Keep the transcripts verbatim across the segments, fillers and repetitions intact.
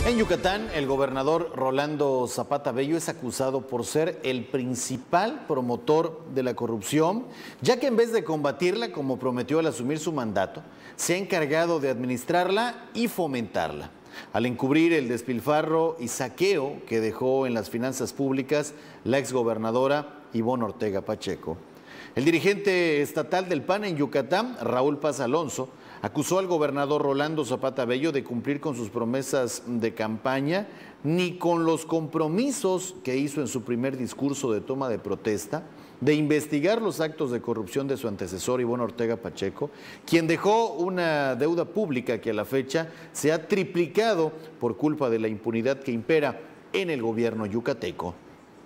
En Yucatán, el gobernador Rolando Zapata Bello es acusado por ser el principal promotor de la corrupción, ya que en vez de combatirla, como prometió al asumir su mandato, se ha encargado de administrarla y fomentarla. Al encubrir el despilfarro y saqueo que dejó en las finanzas públicas la exgobernadora Ivonne Ortega Pacheco. El dirigente estatal del P A N en Yucatán, Raúl Paz Alonso, acusó al gobernador Rolando Zapata Bello de cumplir con sus promesas de campaña ni con los compromisos que hizo en su primer discurso de toma de protesta de investigar los actos de corrupción de su antecesor Ivonne Ortega Pacheco, quien dejó una deuda pública que a la fecha se ha triplicado por culpa de la impunidad que impera en el gobierno yucateco.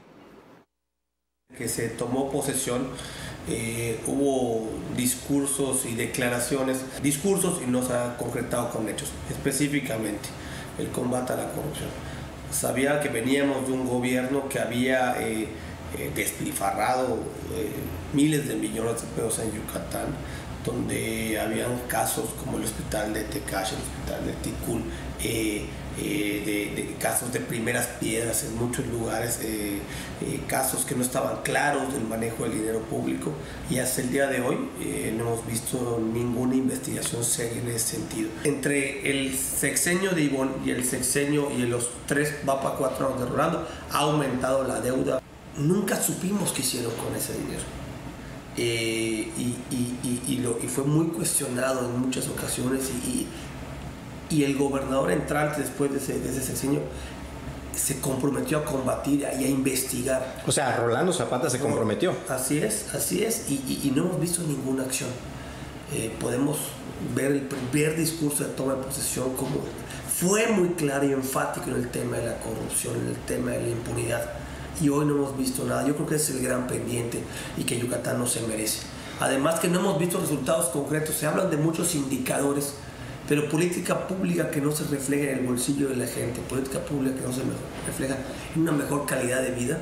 Que se tomó posesión, eh, hubo discursos y declaraciones, discursos y no se ha concretado con hechos, específicamente el combate a la corrupción. Sabía que veníamos de un gobierno que había eh, eh, despilfarrado eh, miles de millones de pesos en Yucatán, donde habían casos como el hospital de Tecash, el hospital de Tikul, eh, eh, de, de casos de primeras piedras en muchos lugares, eh, eh, casos que no estaban claros del manejo del dinero público, y hasta el día de hoy eh, no hemos visto ninguna investigación seria en ese sentido. Entre el sexenio de Ivonne y el sexenio y los tres, va para cuatro años de Rolando, ha aumentado la deuda. Nunca supimos qué hicieron con ese dinero. Eh, y, y, y, y, lo, y fue muy cuestionado en muchas ocasiones y, y, y el gobernador entrante después de ese, de ese sexenio se comprometió a combatir y a investigar. O sea, Rolando Zapata se comprometió. Así es, así es, y, y, y no hemos visto ninguna acción. Eh, podemos ver el primer discurso de toma de posesión como fue muy claro y enfático en el tema de la corrupción, en el tema de la impunidad. Y hoy no hemos visto nada. Yo creo que ese es el gran pendiente y que Yucatán no se merece. Además que no hemos visto resultados concretos. Se hablan de muchos indicadores, pero política pública que no se refleja en el bolsillo de la gente, política pública que no se refleja en una mejor calidad de vida.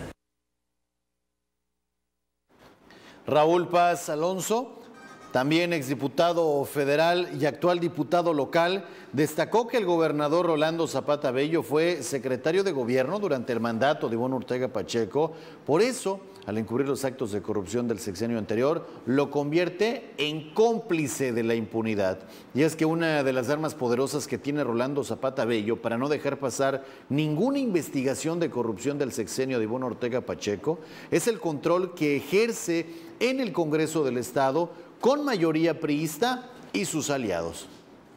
Raúl Paz Alonso, también exdiputado federal y actual diputado local, destacó que el gobernador Rolando Zapata Bello fue secretario de gobierno durante el mandato de Ivonne Ortega Pacheco. Por eso, al encubrir los actos de corrupción del sexenio anterior, lo convierte en cómplice de la impunidad. Y es que una de las armas poderosas que tiene Rolando Zapata Bello para no dejar pasar ninguna investigación de corrupción del sexenio de Ivonne Ortega Pacheco es el control que ejerce en el Congreso del Estado con mayoría priista y sus aliados.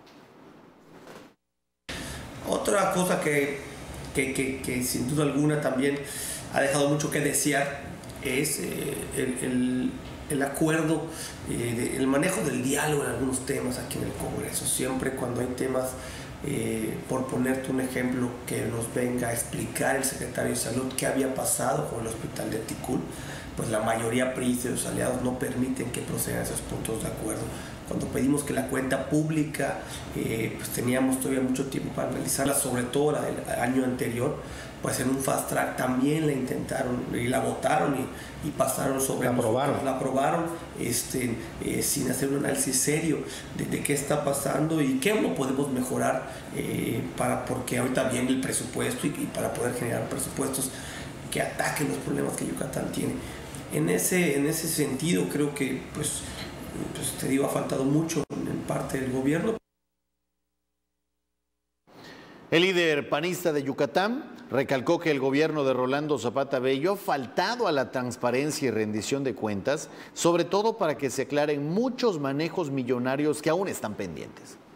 Otra cosa que, que, que, que sin duda alguna también ha dejado mucho que desear es eh, el, el, el acuerdo, eh, de, el manejo del diálogo en algunos temas aquí en el Congreso. Siempre cuando hay temas, eh, por ponerte un ejemplo, que nos venga a explicar el secretario de Salud qué había pasado con el hospital de Tikul, pues la mayoría priista y los aliados no permiten que procedan esos puntos de acuerdo. Cuando pedimos que la cuenta pública, eh, pues teníamos todavía mucho tiempo para analizarla, sobre todo la del año anterior, pues en un fast track también la intentaron y la votaron y, y pasaron sobre... La aprobaron. Nosotros, la aprobaron este, eh, sin hacer un análisis serio de, de qué está pasando y qué no podemos mejorar, eh, para, porque ahorita viene el presupuesto y, y para poder generar presupuestos que ataquen los problemas que Yucatán tiene. En ese, en ese sentido creo que, pues, pues te digo, ha faltado mucho en parte del gobierno. El líder panista de Yucatán recalcó que el gobierno de Rolando Zapata Bello ha faltado a la transparencia y rendición de cuentas, sobre todo para que se aclaren muchos manejos millonarios que aún están pendientes.